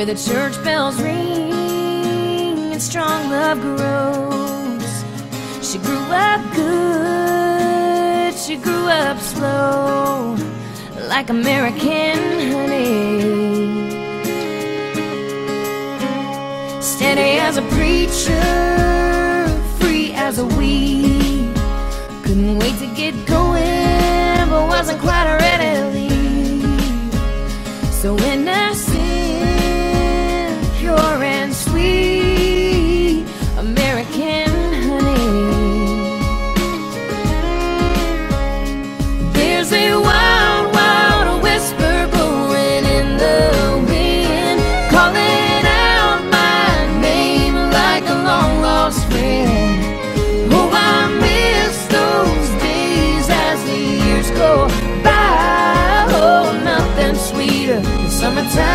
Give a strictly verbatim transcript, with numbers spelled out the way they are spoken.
where the church bells ring and strong love grows. She grew up good, she grew up slow, like American honey. Steady as a preacher, free as a weed. Couldn't wait to get going, but wasn't quite ready to leave. So innocent, pure and sweet, American honey. There's a wild, wild whisper blowing in the wind, calling out my name like a long lost friend. Oh, I miss those days as the years go by. Oh, nothing sweeter than summertime